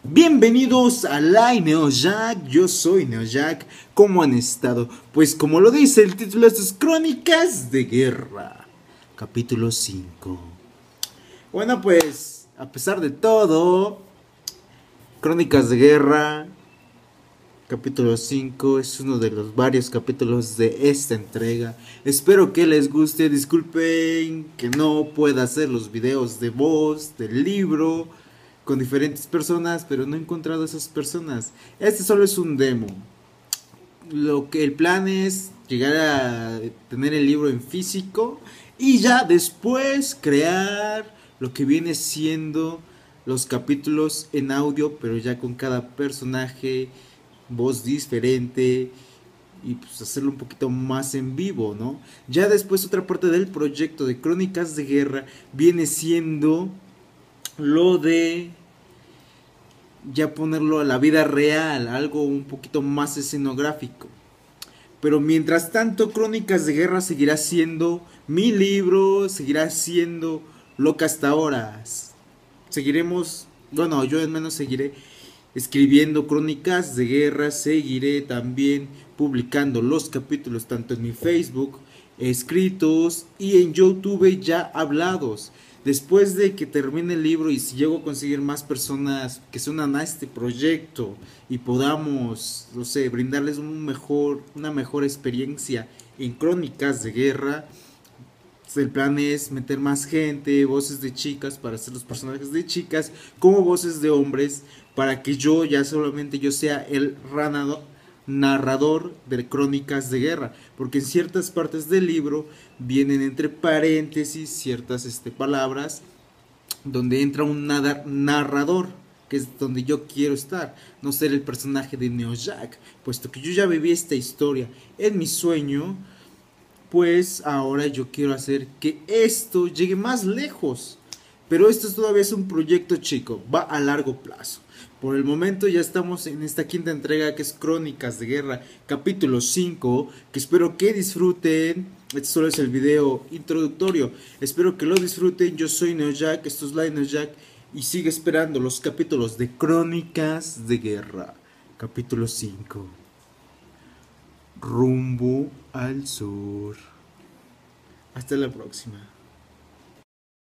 Bienvenidos a la Neojack, yo soy Neojack. ¿Cómo han estado? Pues como lo dice el título de sus Crónicas de Guerra, capítulo 5. Bueno, pues a pesar de todo, Crónicas de Guerra, capítulo 5 es uno de los varios capítulos de esta entrega. Espero que les guste, disculpen que no pueda hacer los videos de voz del libro con diferentes personas, pero no he encontrado a esas personas. Este solo es un demo. Lo que el plan es llegar a tener el libro en físico y ya después crear lo que viene siendo los capítulos en audio, pero ya con cada personaje, voz diferente y pues hacerlo un poquito más en vivo, ¿no? Ya después otra parte del proyecto de Crónicas de Guerra viene siendo lo de ya ponerlo a la vida real, algo un poquito más escenográfico. Pero mientras tanto, Crónicas de Guerra seguirá siendo mi libro, seguirá siendo lo que hasta ahora. Seguiremos, bueno, yo al menos seguiré escribiendo Crónicas de Guerra, seguiré también publicando los capítulos tanto en mi Facebook, escritos y en YouTube ya hablados. Después de que termine el libro y si llego a conseguir más personas que se unan a este proyecto y podamos, no sé, brindarles una mejor experiencia en Crónicas de Guerra, el plan es meter más gente, voces de chicas para hacer los personajes de chicas, como voces de hombres, para que yo ya solamente yo sea el narrador de Crónicas de Guerra, porque en ciertas partes del libro vienen entre paréntesis ciertas palabras donde entra un narrador, que es donde yo quiero estar, no ser el personaje de Neojack, puesto que yo ya viví esta historia en mi sueño. Pues ahora yo quiero hacer que esto llegue más lejos. Pero esto todavía es un proyecto chico, va a largo plazo. Por el momento ya estamos en esta quinta entrega que es Crónicas de Guerra, capítulo 5, que espero que disfruten. Este solo es el video introductorio. Espero que lo disfruten. Yo soy Neojack, esto es la Neojack y sigue esperando los capítulos de Crónicas de Guerra, capítulo 5. Rumbo al sur. Hasta la próxima.